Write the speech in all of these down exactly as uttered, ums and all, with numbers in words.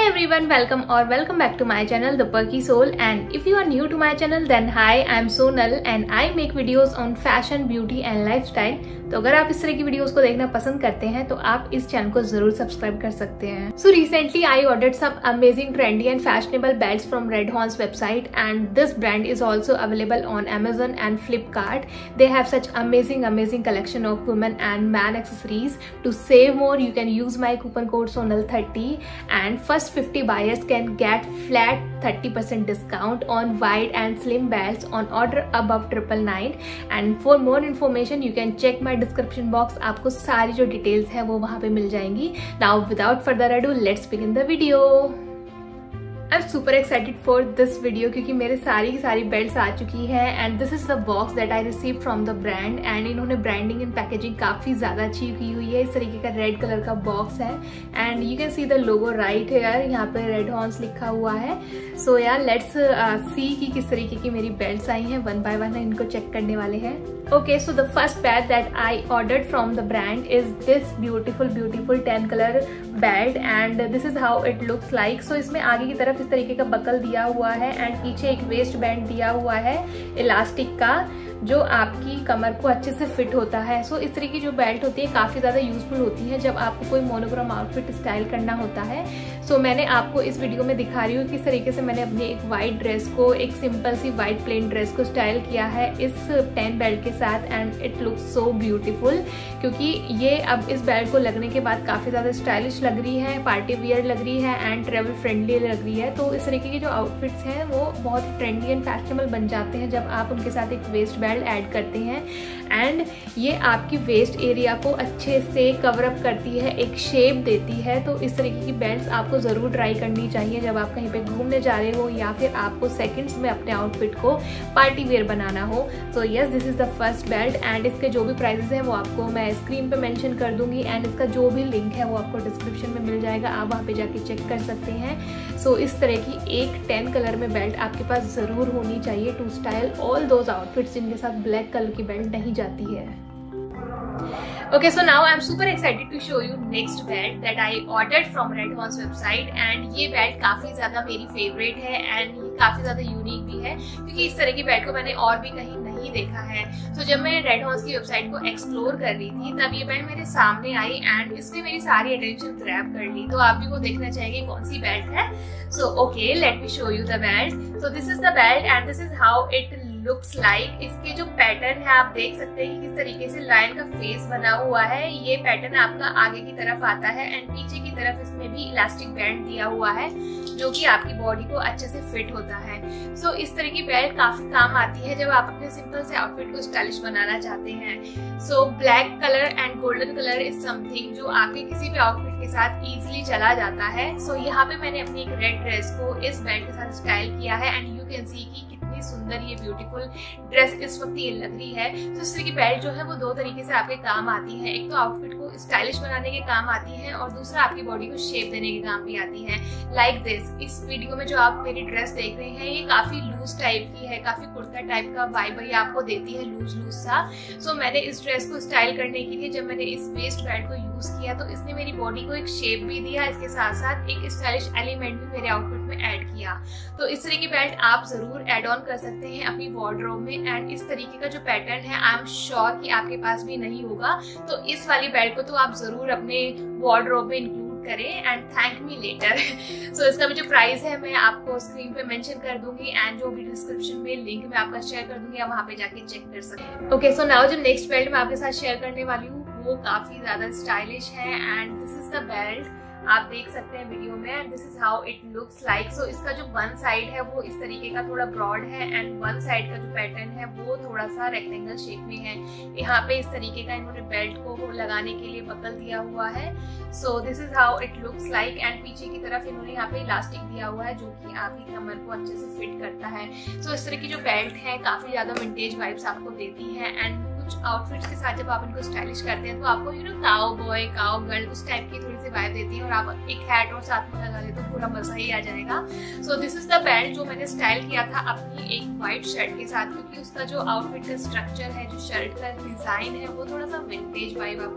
everyone, welcome or welcome back to my channel The Perky Soul. And if you are new to my channel then hi, I am Sonal and I make videos on fashion, beauty and lifestyle. तो अगर आप इस तरह की videos को देखना पसंद करते हैं तो आप इस चैनल को जरूर सब्सक्राइब कर सकते हैं. So recently I ordered some amazing, trendy and fashionable belts from Red Horns website, and this brand is also available on Amazon and Flipkart. They have such amazing amazing collection of women and man accessories. To save more, you can use my coupon code Sonal thirty and first fifty buyers can get flat thirty percent discount on wide and slim belts on order above triple nine. And for more information you can check my description box. आपको सारी जो details है वो वहां पे मिल जाएंगी. Now without further ado let's begin the video. I am super excited for this video क्योंकि मेरे सारी की सारी बेल्ट्स आ चुकी है and this is the box that I receive from the brand. And इन्होंने ब्रांडिंग एंड पैकेजिंग काफी ज्यादा अच्छी की हुई है. इस तरीके का रेड कलर का बॉक्स है and you can see the logo right here. यहाँ पे रेड हॉर्न्स लिखा हुआ है. सो यार लेट्स सी कि किस तरीके की मेरी बेल्ट्स आई हैं. वन बाय वन इनको चेक करने वाले हैं. Okay, so the first belt that I ordered from the brand is this beautiful beautiful tan color belt and this is how it looks like. So इसमें आगे की तरफ इस तरीके का बकल दिया हुआ है एंड पीछे एक वेस्ट बैंड दिया हुआ है इलास्टिक का जो आपकी कमर को अच्छे से फिट होता है. सो so, इस तरह की जो बेल्ट होती है काफी ज्यादा यूजफुल होती है जब आपको कोई मोनोग्राम आउटफिट स्टाइल करना होता है. सो so, मैंने आपको इस वीडियो में दिखा रही हूँ किस तरीके से मैंने अपनी एक व्हाइट ड्रेस को, एक सिंपल सी व्हाइट प्लेन ड्रेस को स्टाइल किया है इस टेन बेल्ट के साथ and it looks so beautiful. क्योंकि ये अब इस बेल्ट को लगने के बाद काफी ज्यादा स्टाइलिश लग रही है, पार्टी वियर लग रही है एंड ट्रेवल फ्रेंडली लग रही है. तो इस तरीके के जो आउटफिट्स हैं वो बहुत ही ट्रेंडी एंड फैशनेबल बन जाते हैं जब आप उनके साथ एक वेस्ट बेल्ट ऐड करते हैं. एंड ये आपकी वेस्ट एरिया को अच्छे से कवर अप करती है, एक शेप देती है. तो इस तरीके की बेल्ट्स आपको जरूर ट्राई करनी चाहिए जब आप कहीं पे घूमने जा रहे हो या फिर आपको सेकंड्स में अपने आउटफिट को पार्टी वेयर बनाना हो. So yes, this is the first belt and इसके जो भी प्राइसेस हैं वो आपको मैं स्क्रीन पे मेंशन कर दूंगी एंड इसका जो भी लिंक है वो आपको डिस्क्रिप्शन में मिल जाएगा. आप वहाँ पे जाके चेक कर सकते हैं. सो so, इस तरह की एक टेन कलर में बेल्ट आपके पास जरूर होनी चाहिए to style all those outfits जिनके साथ ब्लैक कलर की बेल्ट नहीं जाती है. Okay, so now I'm super excited to show you next belt that I ordered from Red Horns website and ये बेल्ट काफी ज्यादा मेरी फेवरेट है एंड ये काफी ज्यादा यूनिक भी है क्योंकि इस तरह की बेल्ट को मैंने और भी कहीं नहीं देखा है. तो जब मैं रेड हॉर्न्स की वेबसाइट को एक्सप्लोर कर रही थी तब ये बेल्ट मेरे सामने आई एंड इसने मेरी सारी अटेंशन ग्रैब कर ली. तो आप भी वो देखना चाहेंगे कौन सी बेल्ट है. So okay, let me show you the belt. So this is the belt and this is how it looks like. इसके जो पैटर्न है आप देख सकते हैं कि किस तरीके से लायन का फेस बना हुआ है. ये पैटर्न आपका आगे की तरफ आता है एंड पीछे की तरफ इसमें भी इलास्टिक बैंड दिया हुआ है जो कि आपकी बॉडी को अच्छे से फिट होता है. सो so, इस तरह की बेल्ट काफी काम आती है जब आप अपने सिंपल से आउटफिट को स्टाइलिश बनाना चाहते हैं. So black colour and golden colour is something जो आपके किसी भी आउटफिट के साथ इजीली चला जाता है. सो so, यहाँ पे मैंने अपनी एक रेड ड्रेस को इस बेल्ट के साथ स्टाइल किया है एंड यू कैन सी की कितनी सुंदर ये ब्यूटीफुल ड्रेस इस वक्त ये लग रही है. तो इस तरह की बेल्ट जो है वो दो तरीके से आपके काम आती है. एक तो आउटफिट को स्टाइलिश बनाने के काम आती है और दूसरा आपकी बॉडी को शेप देने के काम भी आती है. लाइक दिस, इस वीडियो में जो आप मेरी ड्रेस देख रहे हैं ये काफी लूज टाइप की है, काफी कुर्ता टाइप का वाइब ये आपको देती है, लूज लूज सा. सो so, मैंने इस ड्रेस को स्टाइल करने के लिए जब मैंने इस वेस्ट बेल्ट को यूज किया तो इसने मेरी बॉडी को एक शेप भी दिया, इसके साथ साथ एक स्टाइलिश एलिमेंट भी मेरे आउटफिट में ऐड किया. तो इस तरह की बेल्ट आप जरूर एड ऑन कर सकते हैं अपनी वार्डरोब में एंड इस तरीके का जो पैटर्न है आई एम श्योर कि आपके पास भी नहीं होगा. तो इस वाली बेल्ट को तो आप जरूर अपने वार्डरोब में इंक्लूड करें and thank me later. So इसका भी जो प्राइस है मैं आपको स्क्रीन पे मेंशन कर दूंगी एंड जो भी डिस्क्रिप्शन में लिंक मैं आपका शेयर कर दूंगी, आप वहां पे जाके चेक कर सकते हैं. ओके, सो नाउ जो नेक्स्ट बेल्ट मैं आपके साथ शेयर करने वाली हूँ वो काफी ज्यादा स्टाइलिश है and this is the belt. आप देख सकते हैं वीडियो में and this is how it looks like. So इसका जो वन साइड है वो इस तरीके का थोड़ा ब्रॉड है एंड वन साइड का जो पैटर्न है वो थोड़ा सा रेक्टेंगल शेप में है. यहाँ पे इस तरीके का इन्होंने बेल्ट को लगाने के लिए बकल दिया हुआ है. So this is how it looks like and पीछे की तरफ इन्होंने यहाँ पे इलास्टिक दिया हुआ है जो कि आपकी कमर को अच्छे से फिट करता है. सो इस तरह की जो बेल्ट है काफी ज्यादा विंटेज वाइब्स आपको देती है एंड कुछ आउटफिट्स के साथ जब आप इनको स्टाइलिश करते हैं तो आपको you know cowboy, cowgirl उस टाइप की थोड़ी सी वाइब देती है और आप एक हैट और साथ में लगा ले तो पूरा मजा ही आ जाएगा. So this is the belt जो मैंने स्टाइल किया था अपनी एक व्हाइट शर्ट के साथ क्योंकि उसका जो आउटफिट का स्ट्रक्चर है, जो शर्ट का डिजाइन है वो थोड़ा सा विंटेज वाइब आपको देता है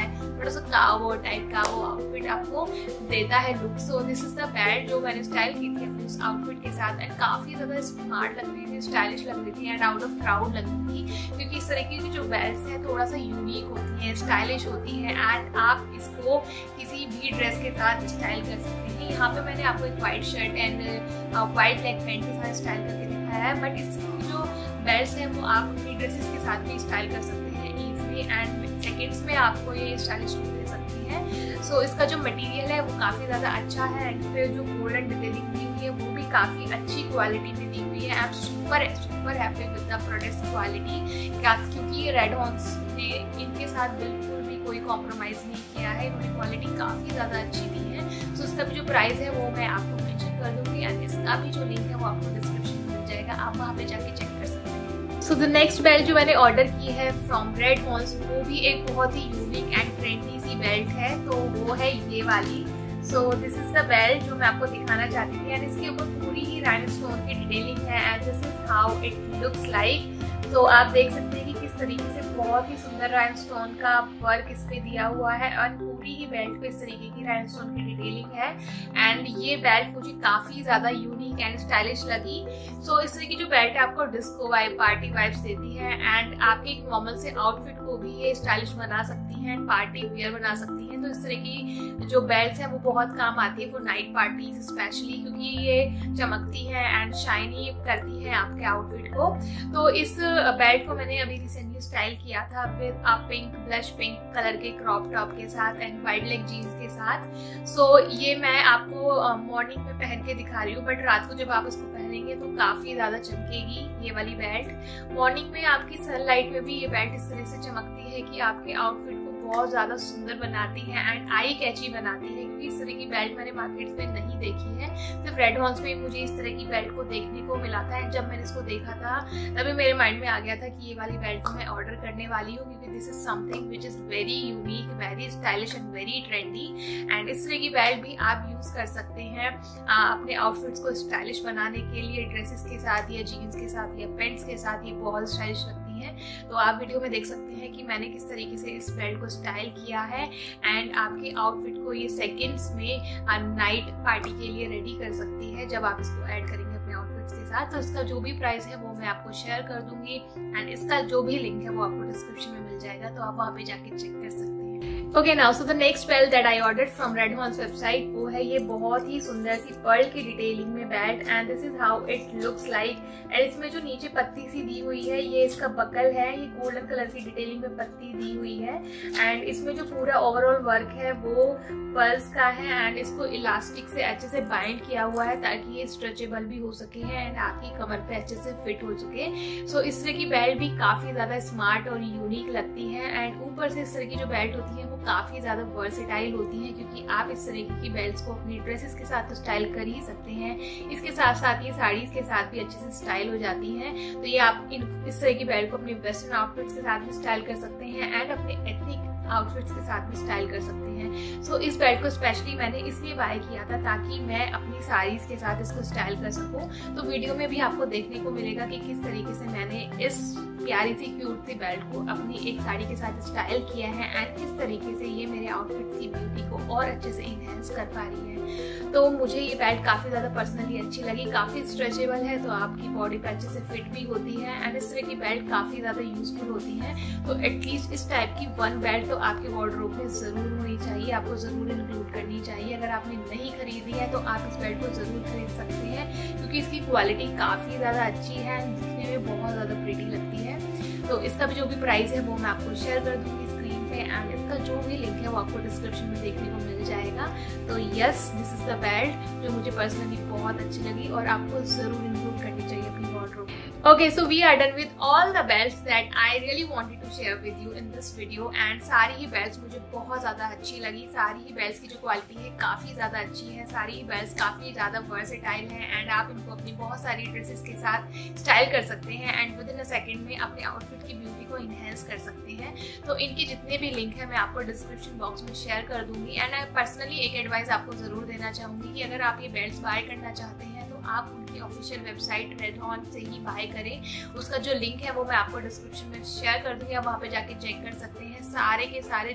है, थोड़ा सा कावो टाइप का वो आउटफिट आपको देता है look. So this is the belt जो मैंने स्टाइल की थी अपने उस आउटफिट के साथ, एंड काफी ज्यादा स्मार्ट लग रही थी, स्टाइलिश लग रही थी एंड आउट ऑफ क्राउड लग रही थी, क्योंकि इस तरह की जो बेल्ट है थोड़ा सा यूनिक होती है, स्टाइलिश होती है एंड आप इसको किसी भी ड्रेस के साथ स्टाइल कर सकते हैं। यहाँ पे मैंने आपको एक white shirt and white neck pant के साथ स्टाइल करके दिखाया है, बट इसकी जो बेल्ट है वो आप अपनी ड्रेसेस के साथ भी स्टाइल कर सकते हैं इजीली एंड सेकंड्स में आपको ये स्टाइलिश लुक दे सकती है। सो so, इसका जो मटेरियल है वो काफ़ी ज़्यादा अच्छा है एंड फिर जो गोल्डन डिटेलिंग दी हुई है वो भी काफ़ी अच्छी क्वालिटी में दी हुई है। I am super super happy with the products quality, क्योंकि ये रेड हॉर्न्स ने इनके साथ बिल्कुल भी कोई कॉम्प्रोमाइज़ नहीं किया है, इन्होंने क्वालिटी काफ़ी ज़्यादा अच्छी दी है। सो so, इसका भी जो प्राइस है वो मैं आपको मेंशन कर दूँगी एंड इसका भी जो लिंक है वो आपको डिस्क्रिप्शन में मिल जाएगा, आप वहाँ पे जाके चेक कर सकते हैं। सो द नेक्स्ट बेल्ट जो मैंने ऑर्डर की है फ्रॉम रेड हॉर्न्स वो भी एक बहुत ही यूनिक एंड ट्रेंडी सी बेल्ट है, तो वो है ये वाली। So this is the belt जो मैं आपको दिखाना चाहती थी एंड इसके ऊपर पूरी ही राइनस्टोन की डिटेलिंग है and this is how it looks like. तो आप देख सकते हैं कि किस तरीके से बहुत ही सुंदर राइनस्टोन का वर्क इस पे दिया हुआ है और पूरी ही बेल्ट पे इस तरीके की राइनस्टोन की डिटेलिंग है एंड ये बेल्ट मुझे काफी ज्यादा यूनिक एंड स्टाइलिश लगी। सो so, इस तरह की जो बेल्ट है आपको डिस्को वाइब, पार्टी वाइब्स देती है एंड आपके एक नॉर्मल से आउटफिट को भी ये स्टाइलिश बना सकती है एंड पार्टी वियर बना सकती है। तो इस तरह की जो बेल्ट है वो बहुत काम आती है फॉर नाइट पार्टीज स्पेशली, क्योंकि ये चमकती है एंड शाइनी करती है आपके आउटफिट को। तो इस बेल्ट को मैंने अभी रिसेंटली स्टाइल किया था with a pink blush pink colour के क्रॉप टॉप के साथ एंड वाइड लेग जीन्स के साथ। सो so, ये मैं आपको मॉर्निंग में पहन के दिखा रही हूँ, बट रात को जब आप इसको पहनेंगे तो काफी ज्यादा चमकेगी ये वाली बेल्ट। मॉर्निंग में आपकी सनलाइट में भी ये बेल्ट इस तरह से चमकती है कि आपके आउटफिट को बहुत ज्यादा सुंदर बनाती है एंड आई कैची बनाती है, क्योंकि इस तरह की बेल्ट मैंने मार्केट में नहीं देखी है। सिर्फ रेड हॉर्न्स में मुझे इस तरह की बेल्ट को देखने को मिला था एंड जब मैंने इसको देखा था तभी मेरे माइंड में आ गया था कि ये वाली बेल्ट को मैं ऑर्डर करने वाली हूँ, क्योंकि this is something which is very unique, very stylish and very trendy and इस तरह की बेल्ट भी आप यूज कर सकते हैं अपने आउटफिट्स को स्टाइलिश बनाने के लिए, ड्रेसेस के साथ या जीन्स के साथ या पेंट्स के साथ ये बहुत स्टाइलिश लगती है। तो आप वीडियो में देख सकते हैं कि मैंने किस तरीके से इस बेल्ट को स्टाइल किया है एंड आपके आउटफिट को ये सेकंड्स में नाइट पार्टी के लिए रेडी कर सकती है जब आप इसको ऐड करेंगे अपने आउटफिट्स के साथ। तो इसका जो भी प्राइस है वो मैं आपको शेयर कर दूंगी एंड इसका जो भी लिंक है वो आपको डिस्क्रिप्शन में मिल जाएगा, तो आप वहाँ पे जाके चेक कर सकते हैं। Okay now so the next belt that I ordered from Red Horns website वो है ये बहुत ही सुंदर सी पर्ल की डिटेलिंग में belt and this is how it looks like. एंड इसमें जो नीचे पत्ती सी दी हुई है ये इसका बकल है, ये गोल्डन कलर की डिटेलिंग में पत्ती दी हुई है एंड इसमें जो पूरा ओवरऑल वर्क है वो पर्ल्स का है एंड इसको इलास्टिक से अच्छे से बाइंड किया हुआ है ताकि ये स्ट्रेचेबल भी हो सके एंड आपकी कमर पे अच्छे से फिट हो सके। सो so, इस तरह की बेल्ट भी काफी ज्यादा स्मार्ट और यूनिक लगती है एंड ऊपर से इस तरह की जो बेल्ट होती है वो काफी ज्यादा वर्सेटाइल होती है, क्योंकि आप इस तरीके की बेल्ट्स को अपनी ड्रेसेस के साथ तो स्टाइल कर ही सकते हैं, इसके साथ साथ ये साड़ीज के साथ भी अच्छे से स्टाइल हो जाती हैं। तो ये आप इन इस तरह की बेल्ट को अपने वेस्टर्न आउटफिट्स के साथ भी स्टाइल कर सकते हैं एंड अपने एथनिक आउटफिट्स के साथ भी स्टाइल कर सकते हैं। सो so, इस बेल्ट को स्पेशली मैंने इसलिए बाय किया था ताकि मैं अपनी साड़ीज के साथ इसको स्टाइल कर सकूं। तो वीडियो में भी आपको देखने को मिलेगा कि किस तरीके से मैंने इस प्यारी सी क्यूट सी बेल्ट को अपनी एक साड़ी के साथ स्टाइल किया है एंड किस तरीके से ये मेरे आउटफिट की ब्यूटी को और अच्छे से इनहेंस कर पा रही है। तो मुझे ये बेल्ट काफी ज्यादा पर्सनली अच्छी लगी, काफी स्ट्रेचेबल है तो आपकी बॉडी पे अच्छे से फिट भी होती है एंड इस तरह की बेल्ट काफी ज्यादा यूजफुल होती है। तो एटलीस्ट इस टाइप की वन बेल्ट तो आपके वार्डरोब में जरूर होनी चाहिए, आपको जरूर इंक्लूड करनी चाहिए। अगर आपने नहीं खरीदी है तो आप इस बेल्ट को जरूर खरीद सकते हैं, क्योंकि इसकी क्वालिटी काफी ज्यादा अच्छी है, दिखने में बहुत ज्यादा प्रिटी लगती है। तो इसका भी जो भी प्राइस है वो मैं आपको शेयर कर दूंगी स्क्रीन पे एंड इसका जो भी लिंक है वो आपको डिस्क्रिप्शन में देखने को मिल जाएगा। तो yes, this is the belt जो मुझे पर्सनली बहुत अच्छी लगी और आपको जरूर इंक्लूड करनी चाहिए अपनी wardrobe. Okay, so we are done with all the belts that I really wanted to share with you in this video and सारी ही belts मुझे बहुत ज़्यादा अच्छी लगी। सारी ही belts की जो क्वालिटी है काफ़ी ज़्यादा अच्छी है, सारी ही belts काफ़ी ज़्यादा वर्सेटाइल हैं एंड आप इनको अपनी बहुत सारी ड्रेसेस के साथ स्टाइल कर सकते हैं and within a second में अपने आउटफिट की ब्यूटी को इन्हेंस कर सकते हैं। तो इनके जितने भी लिंक है मैं आपको डिस्क्रिप्शन बॉक्स में शेयर कर दूंगी एंड आई पर्सनली एक एडवाइस आपको ज़रूर देना चाहूँगी कि अगर आप ये बेल्ट बाय करना चाहते हैं तो आप उनकी ऑफिशियल वेबसाइट रेड हॉर्न से ही बाय करें। उसका जो लिंक है वो मैं आपको डिस्क्रिप्शन में शेयर कर दूंगी, आप वहाँ पे जाके चेक कर सकते हैं। सारे के सारे जितने भी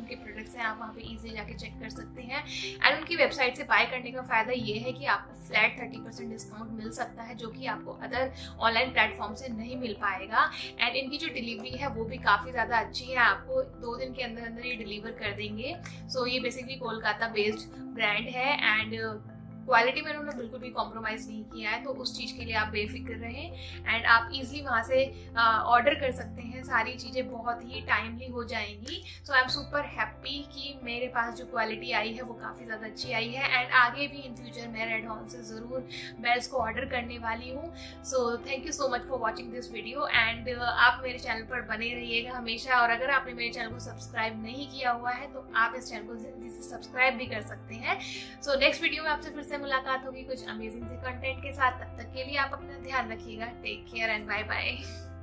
उनके प्रोडक्ट्स हैं आप वहाँ पे इजीली जाके चेक कर सकते हैं। एंड उनकी वेबसाइट से बाय करने का फायदा ये है कि आपको फ्लैट थर्टी परसेंट डिस्काउंट मिल सकता है, जो कि आपको अदर ऑनलाइन प्लेटफॉर्म से नहीं मिल पाएगा। एंड इनकी जो डिलीवरी है वो भी काफ़ी ज़्यादा अच्छी है, आपको दो दिन के अंदर अंदर ये डिलीवर कर देंगे। सो so, ये बेसिकली कोलकाता बेस्ड ब्रांड है एंड क्वालिटी में उन्होंने बिल्कुल भी कॉम्प्रोमाइज़ नहीं किया है, तो उस चीज़ के लिए आप बेफिक्र रहें एंड आप इजीली वहाँ से ऑर्डर कर सकते हैं। सारी चीज़ें बहुत ही टाइमली हो जाएंगी। So I am super happy कि मेरे पास जो क्वालिटी आई है वो काफ़ी ज़्यादा अच्छी आई है एंड आगे भी इन फ्यूचर मैं रेड हॉर्न से ज़रूर बेल्स को ऑर्डर करने वाली हूँ। So thank you so much for watching this video and आप मेरे चैनल पर बने रहिएगा हमेशा। और अगर आपने मेरे चैनल को सब्सक्राइब नहीं किया हुआ है तो आप इस चैनल को जल्दी से सब्सक्राइब भी कर सकते हैं। सो नेक्स्ट वीडियो में आपसे फिर से मुलाकात होगी कुछ अमेजिंग से कंटेंट के साथ। तब तक के लिए आप अपना ध्यान रखिएगा। Take care and bye bye.